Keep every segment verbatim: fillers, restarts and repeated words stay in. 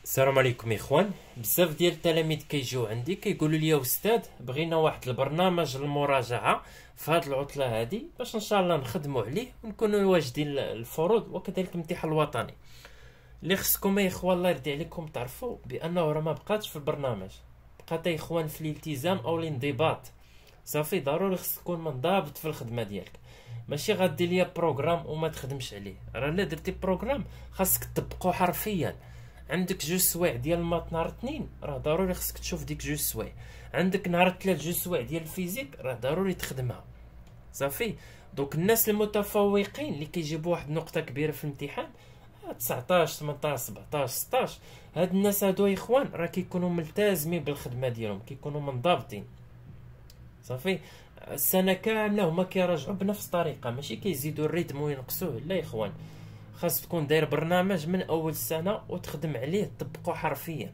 السلام عليكم اخوان. بزاف ديال التلاميذ كيجيو عندي كيقولوا لي استاذ بغينا واحد البرنامج للمراجعه في هذه العطله هذه باش ان شاء الله نخدموا عليه ونكونوا واجدين الفروض وكذلك الامتحان الوطني. اللي خصكم يا اخوان الله يرضي عليكم تعرفوا بانه راه ما بقاتش في البرنامج، بقات يا اخوان في الالتزام او الانضباط. صافي ضروري خصك تكون منضبط في الخدمه ديالك، ماشي غادي ليا بروغرام وما تخدمش عليه. راه الا درتي بروغرام خاصك تطبقو حرفيا. عندك جوج سوايع ديال المات نهار اثنين، راه ضروري خصك تشوف ديك جوج سوايع. عندك نهار الثلاث جوج سوايع ديال الفيزيك، راه ضروري تخدمها. صافي. دوك الناس المتفوقين اللي كيجيبوا واحد النقطه كبيره في الامتحان تسعطاش ثمنطاش سبعطاش ستاش، هاد الناس هادو يا اخوان راه كيكونوا ملتزمين بالخدمه ديالهم، كيكونوا منضبطين. صافي. السنه كامله هما كيراجعوا بنفس الطريقه، ماشي كيزيدوا الريتم وينقصوه، لا يا اخوان. خاص تكون داير برنامج من اول السنه وتخدم عليه تطبقه حرفيا.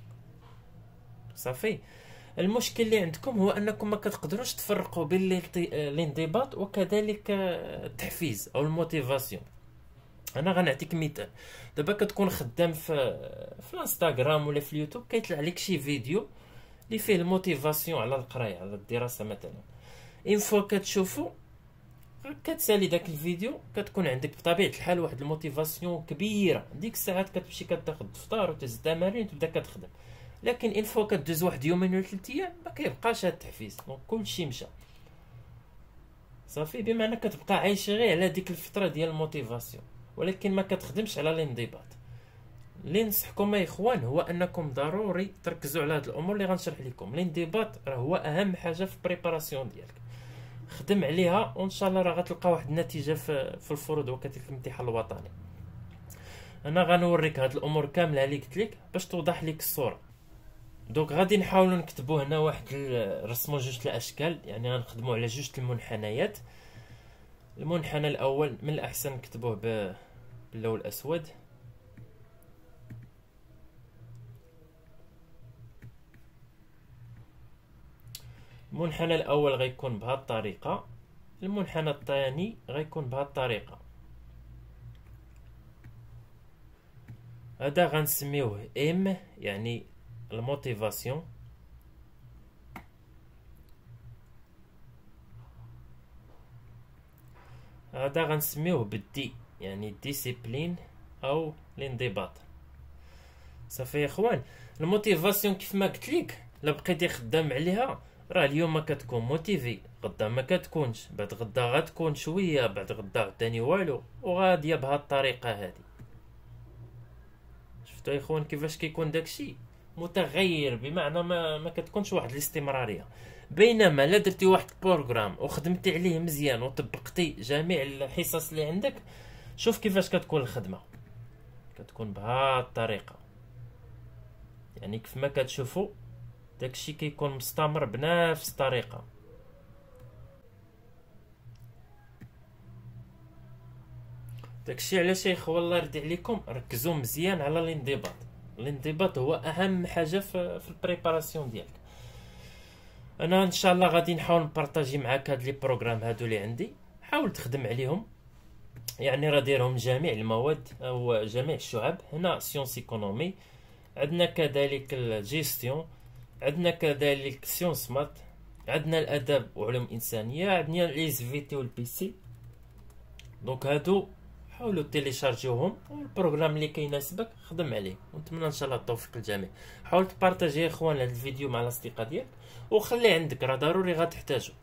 صافي. المشكل اللي عندكم هو انكم ما كتقدروش تفرقوا بين الانضباط وكذلك التحفيز او الموتيفاسيون. انا غنعطيك مثال. دابا كتكون خدام في في الانستغرام ولا في اليوتيوب، كيطلع لك شي فيديو اللي فيه الموتيفاسيون على القرايه على الدراسه مثلا. اين فوا كتشوفو كتسالي داك الفيديو كتكون عندك بطبيعه الحال واحد الموتيفاسيون كبيره، ديك الساعات كتمشي كتاخد الفطار وتهز التمارين وتبدا كتخدم. لكن ان فوا كدوز واحد يومين ولا ثلاث ايام ما كيبقاش هاد التحفيز، دونك كلشي مشى. صافي. بمعنى كتبقى عايش غير على ديك الفتره ديال الموتيفاسيون ولكن ما كتخدمش على الانضباط. اللي نصحكم يا اخوان هو انكم ضروري تركزوا على هاد الامور اللي غنشرح لكم. الانضباط راه هو اهم حاجه في البريباراسيون ديالك، خدم عليها وان شاء الله راه غتلقى واحد النتيجه في في الفروض وكذلك الامتحان الوطني. انا غنوريك هاد الامور كامله اللي قلت لك باش توضح لك الصوره. دونك غادي نحاولوا نكتبوا هنا واحد رسموا جوج الاشكال، يعني غنخدموا على جوج المنحنيات. المنحنى الاول من الاحسن نكتبوه باللون الاسود. المنحنى الاول غيكون بهذه الطريقه، المنحنى الثاني غيكون بهذه الطريقه. هذا غنسميوه ام يعني الموتيفاسيون، هذا غنسميوه بالدي يعني الديسيبلين او الانضباط. صافي يا اخوان. الموتيفاسيون كيف ما قلت لك لا بقيتي خدام عليها راه اليوم ما كتكون موتيفي، غدا ما كتكونش، بعد غدا غتكون شويه، بعد غدا عاوتاني والو، وغاديه بهاد الطريقه هادي. شفتوا يا اخوان كيفاش كيكون داكشي متغير، بمعنى ما ما كتكونش واحد الاستمراريه. بينما لا درتي واحد البروغرام وخدمتي عليه مزيان وطبقتي جميع الحصص اللي عندك، شوف كيفاش كتكون الخدمه، كتكون بهاد الطريقه. يعني كيف ما كتشوفوا داكشي كيكون مستمر بنفس الطريقه. داكشي علاش يا اخوان الله يرضي عليكم ركزوا مزيان على الانضباط. الانضباط هو اهم حاجه في في البريباراسيون ديالك. انا ان شاء الله غادي نحاول نبارطاجي معاك هاد لي بروغرام هادو اللي عندي، حاول تخدم عليهم. يعني راه دايرهم جميع المواد او جميع الشعب. هنا سيونس ايكونومي، عندنا كذلك الجيستيون، عندنا كذلك سيونس مات، عندنا الاداب وعلوم انسانيه، عندنا لي في تي والبي سي. دونك هادو حاولوا تيليشارجيوهم والبروغرام اللي كيناسبك خدم عليه، ونتمنى ان شاء الله التوفيق للجميع. حاول تبارطاجي يا اخوان هذا الفيديو مع الاصدقاء ديالك وخليه عندك، راه ضروري غتحتاجو.